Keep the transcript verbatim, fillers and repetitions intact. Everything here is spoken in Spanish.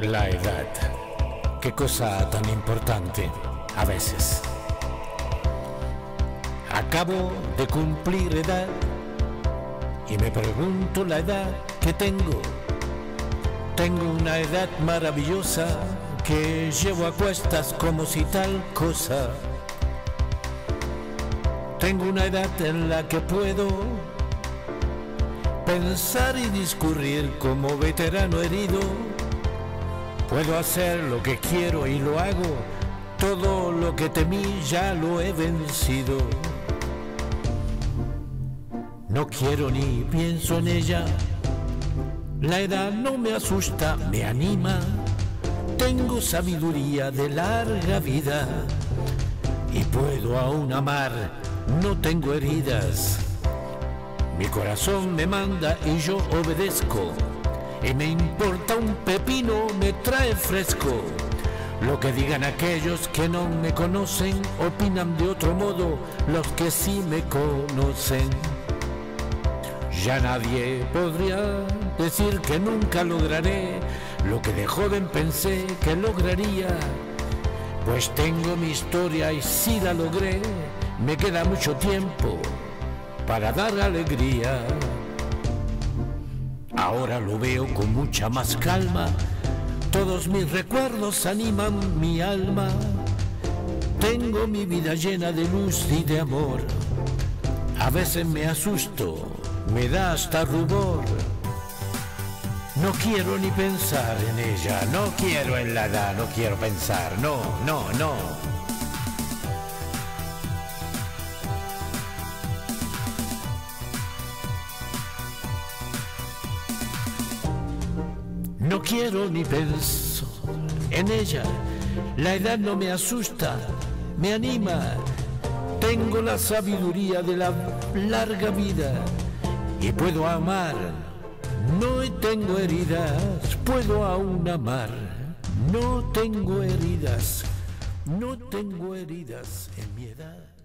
La edad, qué cosa tan importante a veces. Acabo de cumplir edad y me pregunto la edad que tengo. Tengo una edad maravillosa que llevo a cuestas como si tal cosa. Tengo una edad en la que puedo pensar y discurrir como veterano herido. Puedo hacer lo que quiero y lo hago, todo lo que temí ya lo he vencido. No quiero ni pienso en ella, la edad no me asusta, me anima. Tengo sabiduría de larga vida y puedo aún amar, no tengo heridas. Mi corazón me manda y yo obedezco, y me importa un pepino, me trae fresco. Lo que digan aquellos que no me conocen, opinan de otro modo los que sí me conocen. Ya nadie podría decir que nunca lograré lo que de joven pensé que lograría, pues tengo mi historia y si la logré, me queda mucho tiempo para dar alegría. Ahora lo veo con mucha más calma, todos mis recuerdos animan mi alma. Tengo mi vida llena de luz y de amor, a veces me asusto, me da hasta rubor. No quiero ni pensar en ella, no quiero en la edad, no quiero pensar, no, no, no. No quiero ni pienso en ella, la edad no me asusta, me anima. Tengo la sabiduría de la larga vida y puedo amar, no tengo heridas, puedo aún amar. No tengo heridas, no tengo heridas en mi edad.